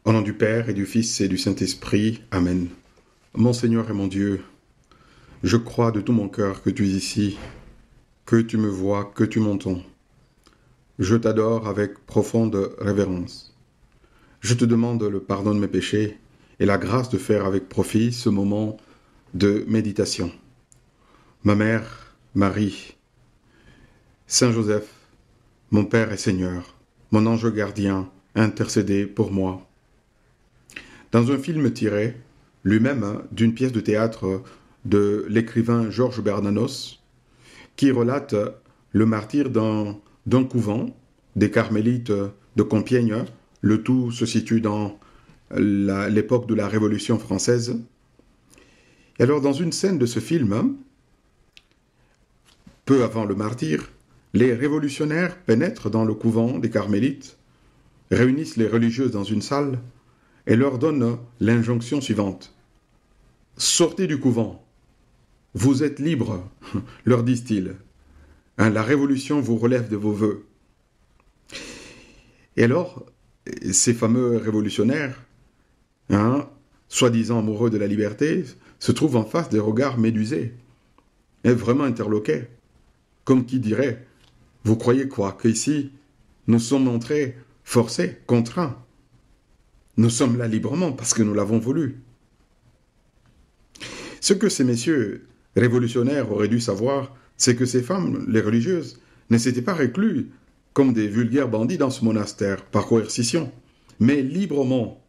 Au nom du Père et du Fils et du Saint-Esprit. Amen. Mon Seigneur et mon Dieu, je crois de tout mon cœur que tu es ici, que tu me vois, que tu m'entends. Je t'adore avec profonde révérence. Je te demande le pardon de mes péchés et la grâce de faire avec profit ce moment de méditation. Ma mère, Marie, Saint Joseph, mon Père et Seigneur, mon ange gardien, intercédez pour moi. Dans un film tiré, lui-même, d'une pièce de théâtre de l'écrivain Georges Bernanos, qui relate le martyre d'un couvent des Carmélites de Compiègne. Le tout se situe dans l'époque de la Révolution française. Et alors, dans une scène de ce film, peu avant le martyre, les révolutionnaires pénètrent dans le couvent des Carmélites, réunissent les religieuses dans une salle et leur donnent l'injonction suivante. « Sortez du couvent, vous êtes libres, leur disent-ils. La révolution vous relève de vos vœux. » Et alors, ces fameux révolutionnaires, soi-disant amoureux de la liberté, se trouvent en face des regards médusés et vraiment interloqués, comme qui dirait « Vous croyez quoi, qu'ici, nous sommes entrés forcés, contraints. Nous sommes là librement parce que nous l'avons voulu. » Ce que ces messieurs révolutionnaires auraient dû savoir, c'est que ces femmes, les religieuses, ne s'étaient pas recluses comme des vulgaires bandits dans ce monastère, par coercition, mais librement,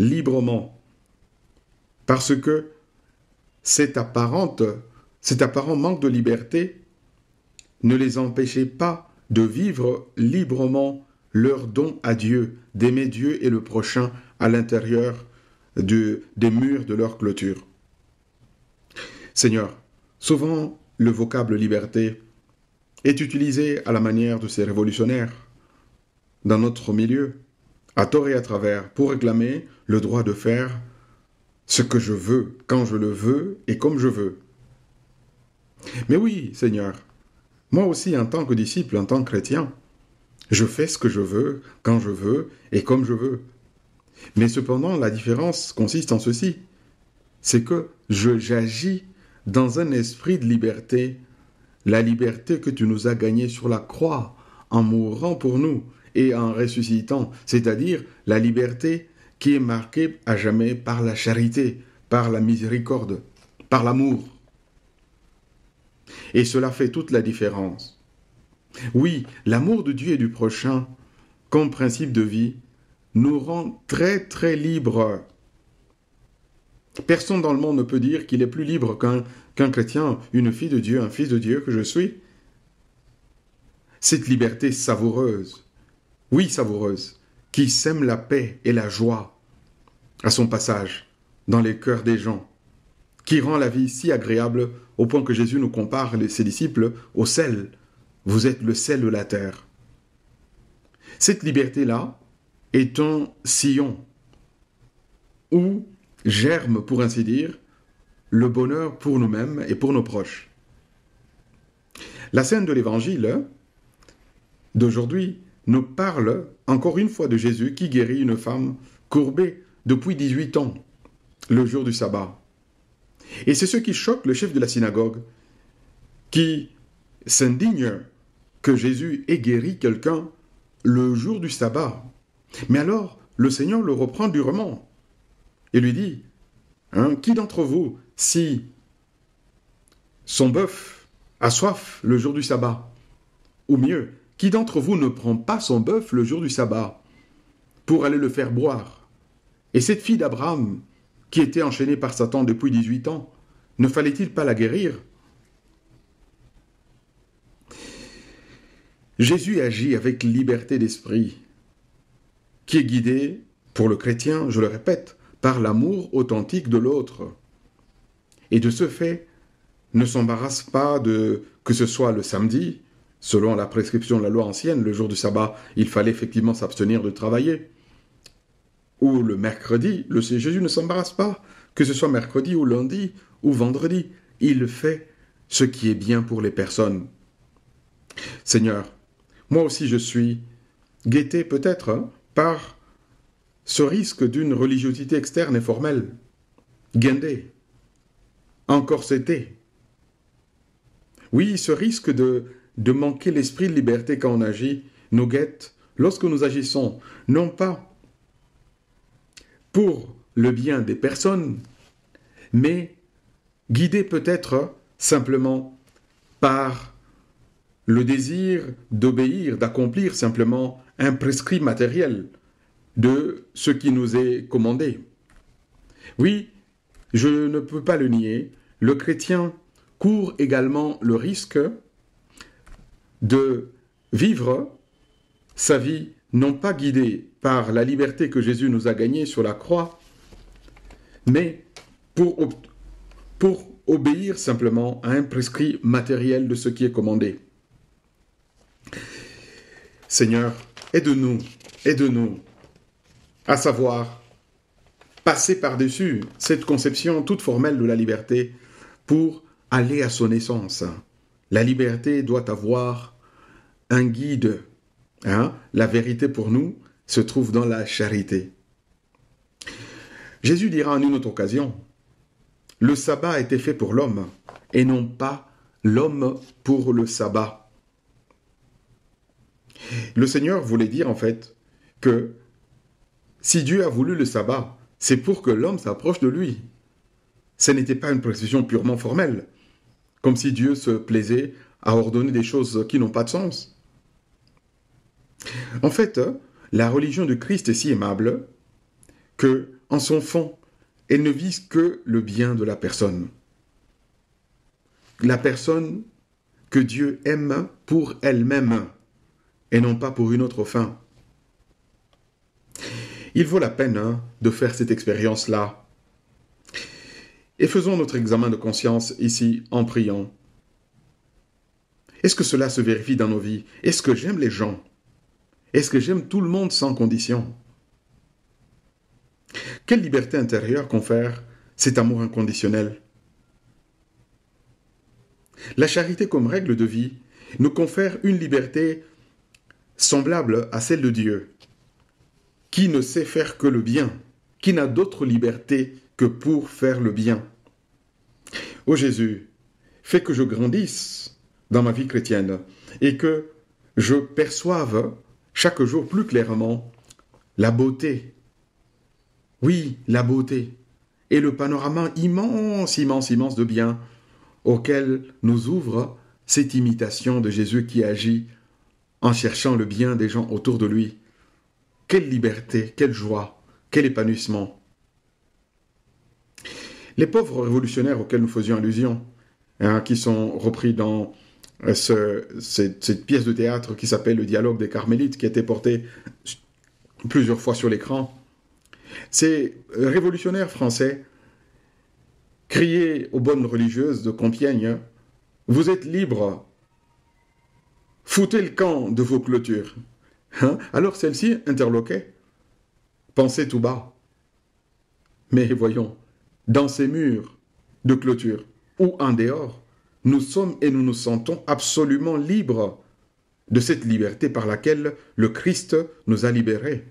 parce que cet apparent manque de liberté ne les empêchait pas de vivre librement leur don à Dieu, d'aimer Dieu et le prochain à l'intérieur des murs de leur clôture. Seigneur, souvent le vocable liberté est utilisé à la manière de ces révolutionnaires dans notre milieu, à tort et à travers, pour réclamer le droit de faire ce que je veux, quand je le veux et comme je veux. Mais oui, Seigneur, moi aussi en tant que disciple, en tant que chrétien, je fais ce que je veux, quand je veux et comme je veux. Mais cependant, la différence consiste en ceci, c'est que j'agis dans un esprit de liberté, la liberté que tu nous as gagnée sur la croix, en mourant pour nous et en ressuscitant, c'est-à-dire la liberté qui est marquée à jamais par la charité, par la miséricorde, par l'amour. Et cela fait toute la différence. Oui, l'amour de Dieu et du prochain, comme principe de vie, nous rend très très libres. Personne dans le monde ne peut dire qu'il est plus libre qu'un chrétien, une fille de Dieu, un fils de Dieu que je suis. Cette liberté savoureuse, oui savoureuse, qui sème la paix et la joie à son passage dans les cœurs des gens, qui rend la vie si agréable au point que Jésus nous compare, ses disciples, au sel. Vous êtes le sel de la terre. Cette liberté-là est un sillon où germe, pour ainsi dire, le bonheur pour nous-mêmes et pour nos proches. La scène de l'Évangile d'aujourd'hui nous parle encore une fois de Jésus qui guérit une femme courbée depuis 18 ans, le jour du sabbat. Et c'est ce qui choque le chef de la synagogue, qui s'indigne que Jésus ait guéri quelqu'un le jour du sabbat. Mais alors, le Seigneur le reprend durement et lui dit, qui d'entre vous, si son bœuf a soif le jour du sabbat, ou mieux, qui d'entre vous ne prend pas son bœuf le jour du sabbat pour aller le faire boire? Et cette fille d'Abraham, qui était enchaînée par Satan depuis 18 ans, ne fallait-il pas la guérir? Jésus agit avec liberté d'esprit, qui est guidé, pour le chrétien, je le répète, par l'amour authentique de l'autre. Et de ce fait, ne s'embarrasse pas que ce soit le samedi, selon la prescription de la loi ancienne, le jour du sabbat, il fallait effectivement s'abstenir de travailler. Ou le mercredi, Jésus ne s'embarrasse pas, que ce soit mercredi ou lundi ou vendredi. Il fait ce qui est bien pour les personnes. Seigneur, moi aussi je suis guetté peut-être par ce risque d'une religiosité externe et formelle, guindée, encorsetée. Oui, ce risque de manquer l'esprit de liberté quand on agit nous guette lorsque nous agissons, non pas pour le bien des personnes, mais guidés peut-être simplement par le désir d'obéir, d'accomplir simplement un prescrit matériel de ce qui nous est commandé. Oui, je ne peux pas le nier, le chrétien court également le risque de vivre sa vie non pas guidée par la liberté que Jésus nous a gagnée sur la croix, mais pour obéir simplement à un prescrit matériel de ce qui est commandé. Seigneur, aide-nous à savoir passer par-dessus cette conception toute formelle de la liberté pour aller à son essence. La liberté doit avoir un guide. La vérité pour nous se trouve dans la charité. Jésus dira en une autre occasion, « Le sabbat a été fait pour l'homme, et non pas l'homme pour le sabbat. » Le Seigneur voulait dire en fait que si Dieu a voulu le sabbat, c'est pour que l'homme s'approche de lui. Ce n'était pas une précision purement formelle, comme si Dieu se plaisait à ordonner des choses qui n'ont pas de sens. En fait, la religion de Christ est si aimable que, en son fond, elle ne vise que le bien de la personne. La personne que Dieu aime pour elle-même et non pas pour une autre fin. Il vaut la peine de faire cette expérience-là. Et faisons notre examen de conscience ici en priant. Est-ce que cela se vérifie dans nos vies? Est-ce que j'aime les gens? Est-ce que j'aime tout le monde sans condition? Quelle liberté intérieure confère cet amour inconditionnel? La charité comme règle de vie nous confère une liberté semblable à celle de Dieu, qui ne sait faire que le bien, qui n'a d'autre liberté que pour faire le bien. Ô Jésus, fais que je grandisse dans ma vie chrétienne et que je perçoive chaque jour plus clairement la beauté. Oui, la beauté et le panorama immense de bien auquel nous ouvre cette imitation de Jésus qui agit en cherchant le bien des gens autour de lui. Quelle liberté, quelle joie, quel épanouissement. Les pauvres révolutionnaires auxquels nous faisions allusion, qui sont repris dans cette pièce de théâtre qui s'appelle Le Dialogue des Carmélites, qui a été portée plusieurs fois sur l'écran. Ces révolutionnaires français criaient aux bonnes religieuses de Compiègne « Vous êtes libres, foutez le camp de vos clôtures ». Alors celle-ci interloquait, pensait tout bas. Mais voyons, dans ces murs de clôture ou en dehors, nous sommes et nous nous sentons absolument libres de cette liberté par laquelle le Christ nous a libérés.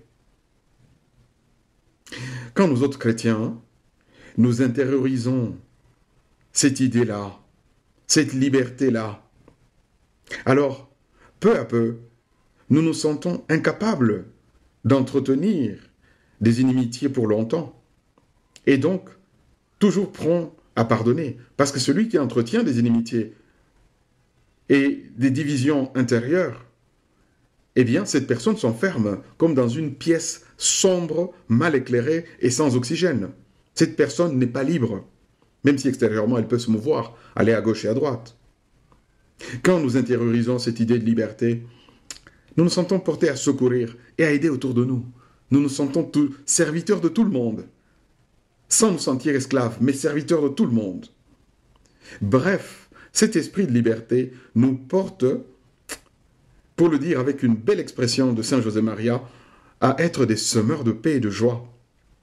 Quand nous autres chrétiens, nous intériorisons cette idée-là, cette liberté-là, alors, peu à peu, nous nous sentons incapables d'entretenir des inimitiés pour longtemps, et donc toujours prompts à pardonner, parce que celui qui entretient des inimitiés et des divisions intérieures, eh bien, cette personne s'enferme comme dans une pièce sombre, mal éclairée et sans oxygène. Cette personne n'est pas libre, même si extérieurement elle peut se mouvoir, aller à gauche et à droite. Quand nous intériorisons cette idée de liberté, nous nous sentons portés à secourir et à aider autour de nous. Nous nous sentons serviteurs de tout le monde, sans nous sentir esclaves, mais serviteurs de tout le monde. Bref, cet esprit de liberté nous porte, pour le dire avec une belle expression de Saint José Maria, à être des semeurs de paix et de joie.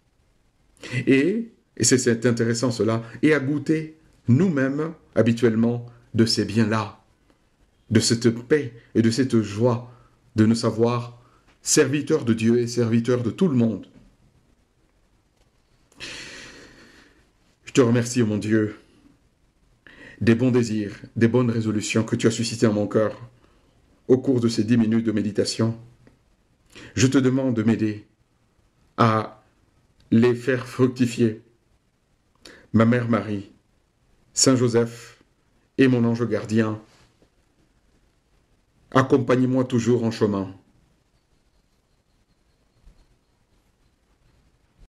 Et c'est intéressant cela, et à goûter nous-mêmes habituellement de ces biens-là, de cette paix et de cette joie, de nous savoir serviteurs de Dieu et serviteurs de tout le monde. te remercie, mon Dieu, des bons désirs, des bonnes résolutions que tu as suscitées en mon cœur au cours de ces 10 minutes de méditation. Je te demande de m'aider à les faire fructifier. Ma mère Marie, Saint Joseph et mon ange gardien, accompagnez-moi toujours en chemin.